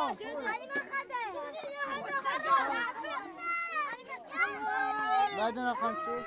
بعدين خلينا نشوف.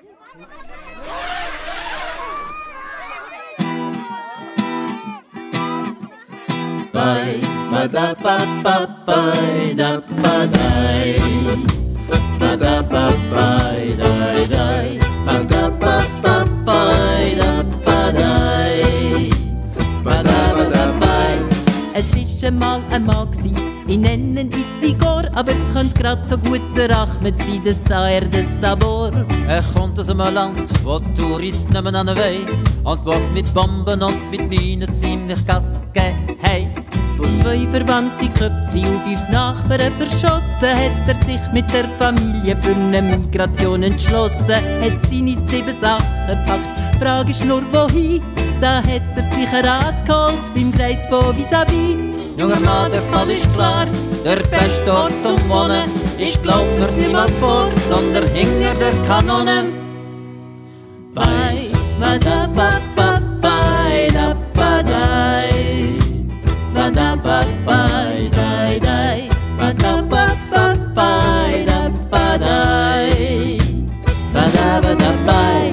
Bye, ba da ba ba bye da ba dai, ba da ba bye dai dai, ba da ba ba bye da ba dai, ba da bye. Es ist einmal ein Mann gsi, ich nenne ihn Itzigor, aber es könnte grad so gut der Achmed sein, der Saer, der Sabor. Kommt aus einem Land, wo die Touristen nicht mehr anwollen und was mit Bomben und mit Minen ziemlich Gas gegeben haben. Wo zwei verwandte Köpfe auf 5 Nachbarn verschossen, hat er sich mit der Familie für eine Migration entschlossen. Hat seine 7 Sachen gepackt, Frage ist nur wohin. Da hat er sich ein Rat geholt beim Kreis von vis-à-vis. Junger Mann, der Fall ist klar, der beste Ort zum Wohnen ist glaub mir niemals vor, sondern hinter der Kanonen. Bye, ba da ba ba bye da ba dai, ba da ba bye dai dai, ba da ba ba bye da ba dai, ba da ba da bye.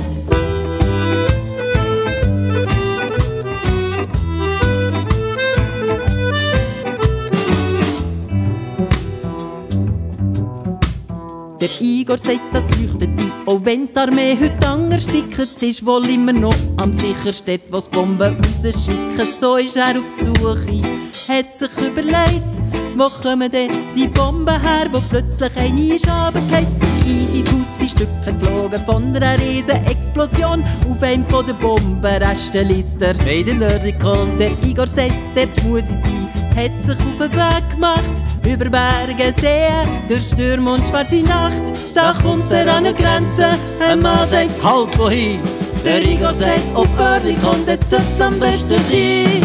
Der Igor sagt, das leuchtet ein, auch wenn die Armee heute anders stickt. Es ist wohl immer noch am sichersten, wo die Bomben rausschicken. So ist er auf die Suche, hat sich überlegt, wo kommen denn die Bomben her, wo plötzlich eine ist runtergefallen. Bis in sein Haus sind Stücke geflogen von einer riesen Explosion. Auf einem von den Bombenresten liest er Made in Nerdicon. Der Igor sagt, dort muss ich sein, hat sich auf den Weg gemacht, über Berge, Seen, durch Stürme und schwarze Nacht. Da kommt er an eine Grenze, ein Mann sagt, Halt wohin? der Igor sagt, auf Görli kommt jetzt soll's am besten sein.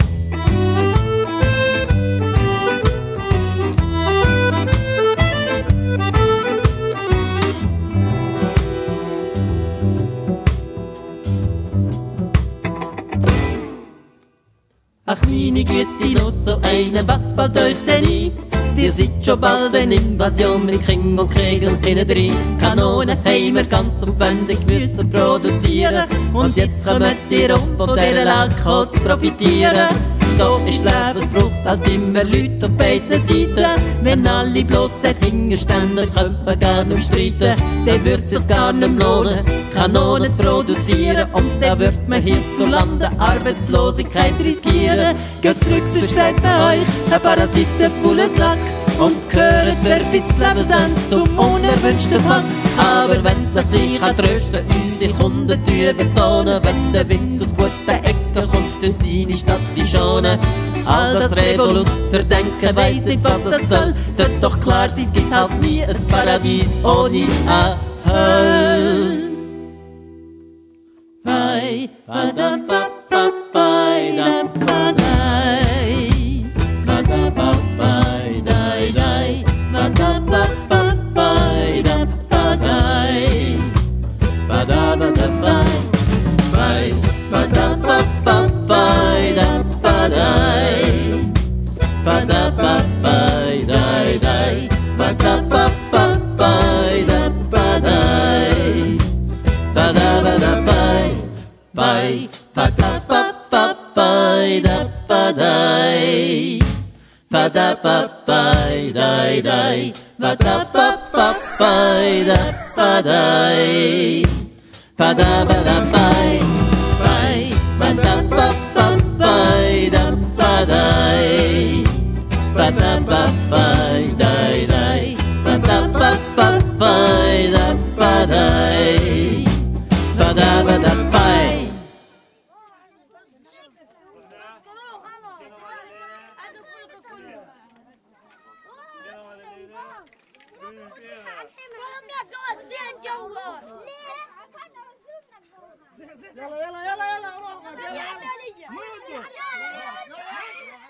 Ach meine Güte, noch so eine, was fällt euch denn ein? Ihr seid schon bald eine Invasion mit King und Krieg und hinten drin. Kanonen haben wir ganz aufwendig müssen produzieren. Und jetzt kommt ihr um, von dieser Lage zu profitieren. So ist das Leben, es braucht halt immer Leute auf beiden Seiten. Wenn alle bloß dahinter stehen, könnte man gar nicht streiten. Dann würde es sich gar nicht lohnen, Kanonen zu produzieren. Und dann wird man hierzulande Arbeitslosigkeit riskieren. Geht zurück, sonst sagt man euch ein parasitenvoller Sack. Und gehört wer bis Lebensende zum unerwünschten Pack. Aber wenn's noch klein kann trösten, unsere Kunden betonen, wenn der Wind aus guten Ecken kommt, uns deine Stadt schonen. All das Revoluzzer-Denken weiss nicht, was das soll. Sollte doch klar sein, es gibt halt nie ein Paradies ohne eine Hölle. Bye, ba da ba ba bye da ba dai, ba da ba bye dai dai, ba da ba ba bye da ba dai, Ba da ba da bye, bye, ba da ba ba bye da ba dai, ba da ba bye dai dai, ba da ba ba bye da ba dai, ba da ba da bye, bye, ba da ba ba bye da ba dai, ba da ba bye dai dai, ba da ba ba bye da ba dai. Ba da ba da bye, bye, ba da ba ba bye da ba dai, ba da ba bye dai dai, ba da ba ba bye da ba dai, ba da ba da bye. يلا يلا يلا يلا روح يلا